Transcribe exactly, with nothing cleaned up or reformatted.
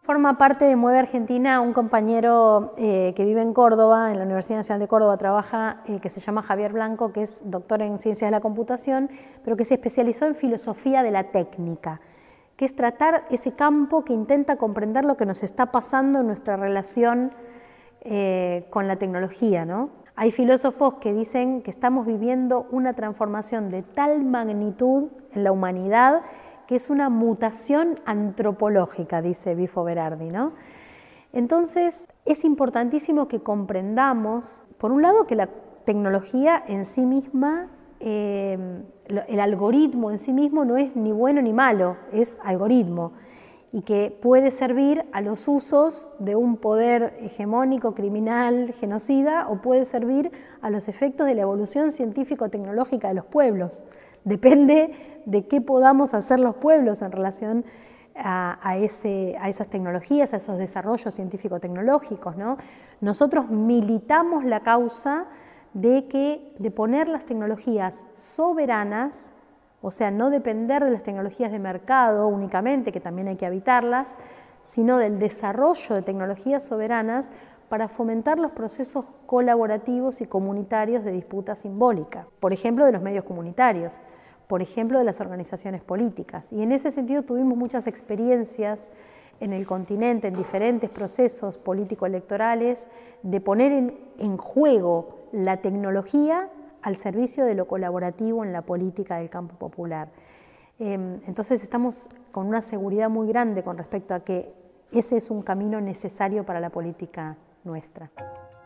Forma parte de Mueve Argentina un compañero eh, que vive en Córdoba, en la Universidad Nacional de Córdoba trabaja, eh, que se llama Javier Blanco, que es doctor en Ciencias de la Computación, pero que se especializó en filosofía de la técnica, que es tratar ese campo que intenta comprender lo que nos está pasando en nuestra relación eh, con la tecnología, ¿no? Hay filósofos que dicen que estamos viviendo una transformación de tal magnitud en la humanidad que es una mutación antropológica, dice Bifo Berardi, ¿no? Entonces, es importantísimo que comprendamos, por un lado, que la tecnología en sí misma, eh, el algoritmo en sí mismo no es ni bueno ni malo, es algoritmo, y que puede servir a los usos de un poder hegemónico, criminal, genocida, o puede servir a los efectos de la evolución científico-tecnológica de los pueblos. Depende de qué podamos hacer los pueblos en relación a, a, ese, a esas tecnologías, a esos desarrollos científico-tecnológicos, ¿no? Nosotros militamos la causa de, que, de poner las tecnologías soberanas, o sea, no depender de las tecnologías de mercado únicamente, que también hay que habitarlas, sino del desarrollo de tecnologías soberanas para fomentar los procesos colaborativos y comunitarios de disputa simbólica, por ejemplo, de los medios comunitarios, por ejemplo, de las organizaciones políticas. Y en ese sentido tuvimos muchas experiencias en el continente, en diferentes procesos político-electorales, de poner en, en juego la tecnología al servicio de lo colaborativo en la política del campo popular. Eh, entonces estamos con una seguridad muy grande con respecto a que ese es un camino necesario para la política nuestra.